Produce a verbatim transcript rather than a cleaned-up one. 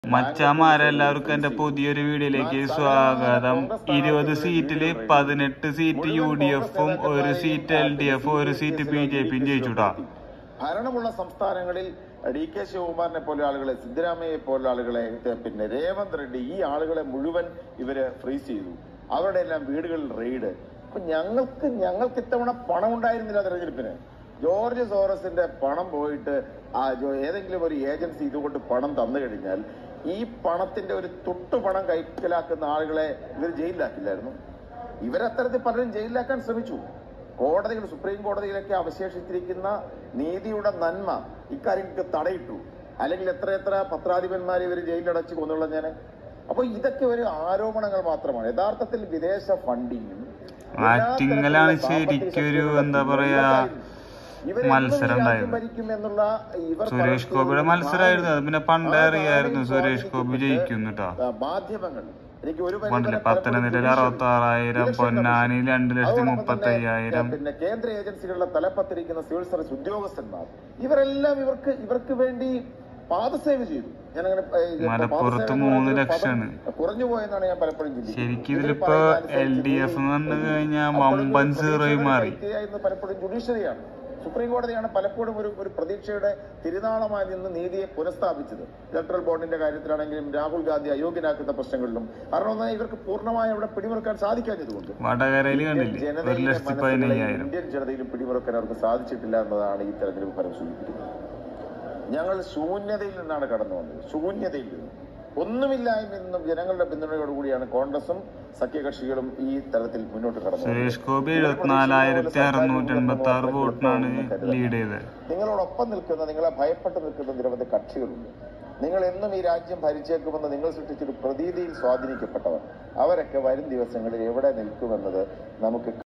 മച്ചാമാരെല്ലാവർക്കും എന്റെ പുതിയൊരു വീഡിയോയിലേക്ക് സ്വാഗതം. ഇരുപത് സീറ്റില് പതിനെട്ട് സീറ്റ് യു ഡി എഫും ഒരു സീറ്റ് എൽ ഡി എഫും ഒരു സീറ്റ് ബി ജെ പിയും ജയിച്ചുടാ. ഭരണമുള്ള സംസ്ഥാനങ്ങളിൽ ഡി കെ ശിവകുമാറിനെ പോലെ ആളുകളെ, സിദ്ധരാമയ്യെ പോലെ ആളുകളെ, പിന്നെ രേവന്ത് റെഡ്ഡി, ഈ ആളുകളെ മുഴുവൻ ഇവര് ഫ്രീസ് ചെയ്തു. അവരുടെ എല്ലാം വീടുകളിൽ റെയ്ഡ്. അപ്പൊ ഞങ്ങൾക്ക് ഞങ്ങൾക്ക് ഇത്തവണ പണം ഉണ്ടായിരുന്നില്ല തെരഞ്ഞെടുപ്പിന്. ജോർജ് സോറസിന്റെ പണം പോയിട്ട് ആ ഏതെങ്കിലും ഒരു ഏജൻസി ഇതുകൊണ്ട് പണം തന്നു കഴിഞ്ഞാൽ ഈ പണത്തിന്റെ ഒരു തൊട്ടു പണം കൈക്കലാക്കുന്ന ആളുകളെ ഇവർ ജയിലിലാക്കില്ലായിരുന്നു. ഇവരത്തരത്തിൽ പലരും ജയിലിലാക്കാൻ ശ്രമിച്ചു. കോടതികൾ, സുപ്രീം കോടതിയിലൊക്കെ അവശേഷിച്ചിരിക്കുന്ന നീതിയുടെ നന്മ ഇക്കാര്യങ്ങൾക്ക് തടയിട്ടു. അല്ലെങ്കിൽ എത്ര എത്ര പത്രാധിപന്മാരെ ഇവർ ജയിലിലടച്ച് കൊന്നുള്ളഞ്ഞാൽ. അപ്പൊ ഇതൊക്കെ ഒരു ആരോപണങ്ങൾ മാത്രമാണ്. യഥാർത്ഥത്തിൽ വിദേശ ഫണ്ടിങ്ങും ആറ്റിങ്ങലാണ് ശരിക്കൊരു എന്താ പറയാ മത്സരം ഉണ്ടായിരുന്നു. സുരേഷ് ഗോപിയുടെ മത്സരമായിരുന്നു അത്. പിന്നെ പണ്ടേ അറിയായിരുന്നു സുരേഷ് ഗോപി ജയിക്കും കേട്ടോ. മാധ്യമങ്ങൾ പണ്ടില്ലേ പത്തനംതിട്ടയിൽ അറുപത്തി ആറായിരം, പൊന്നാനിയിൽ രണ്ടു ലക്ഷത്തി മുപ്പത്തി അയ്യായിരം. പിന്നെ കേന്ദ്ര ഏജൻസികളുടെ തലപ്പത്തിരിക്കുന്ന സിവിൽ സർവീസ് ഉദ്യോഗസ്ഥന്മാർ ഇവരെല്ലാം ഇവർക്ക് ഇവർക്ക് വേണ്ടി പാദസേവ ചെയ്തു. ഞാനങ്ങനെ മലപ്പുറത്ത് മൂന്ന് ലക്ഷമാണ് കുറഞ്ഞു പോയെന്നാണ് ഞാൻ പലപ്പോഴും ചിന്തിക്കുന്നത്. ശരിക്കും ഇതിലിപ്പോ എൽ ഡി എഫ് എന്ന് പറഞ്ഞു കഴിഞ്ഞാൽ വമ്പൻ സീറോയി മാറി. പലപ്പോഴും ജുഡീഷ്യറിയാണ്, സുപ്രീം കോടതിയാണ് പലപ്പോഴും ഒരു ഒരു പ്രതീക്ഷയുടെ തിരുനാളമായി നിന്ന് നീതിയെ പുനഃസ്ഥാപിച്ചത്. ഇലക്ട്രൽ ബോണ്ടിന്റെ കാര്യത്തിലാണെങ്കിലും രാഹുൽ ഗാന്ധി അയോഗ്യനാക്കുന്ന പ്രശ്നങ്ങളിലും. കാരണം ഒന്നും ഇവർക്ക് പൂർണ്ണമായി അവിടെ പിടിമുറുക്കാൻ സാധിക്കാഞ്ഞതുകൊണ്ട് വടകരയിൽ ജനതയിലും ഇന്ത്യൻ ജനതയിലും പിടിമുറുക്കാൻ അവർക്ക് സാധിച്ചിട്ടില്ല എന്നതാണ് ഈ തെരഞ്ഞെടുപ്പ് ഫലം സൂചിപ്പിക്കുന്നത്. ഞങ്ങൾ ശൂന്യതയിൽ നിന്നാണ് കടന്നു വന്നത്. ശൂന്യതയിൽ നിന്ന്, ഒന്നുമില്ലായ്മ നിന്നും ജനങ്ങളുടെ പിന്തുണയോടുകൂടിയാണ് കോൺഗ്രസും സഖ്യകക്ഷികളും ഈ തരത്തിൽ മുന്നോട്ട് കടന്നത്. സുരേഷ് ഗോപി എഴുപത്തിനാലായിരത്തി അറുന്നൂറ്റി എൺപത്തി ആറ് വോട്ടിനാണ് ലീഡ് ചെയ്തത്. നിങ്ങളോടൊപ്പം നിൽക്കുന്ന, നിങ്ങളെ ഭയപ്പെട്ട് നിൽക്കുന്ന നിരവധി കക്ഷികളുണ്ട്. നിങ്ങൾ എന്നും ഈ രാജ്യം ഭരിച്ചേക്കുമെന്ന് നിങ്ങൾ സൃഷ്ടിച്ചൊരു പ്രതീതിയിൽ സ്വാധീനിക്കപ്പെട്ടവർ, അവരൊക്കെ വരും ദിവസങ്ങളിൽ എവിടെ നിൽക്കുമെന്നത് നമുക്ക്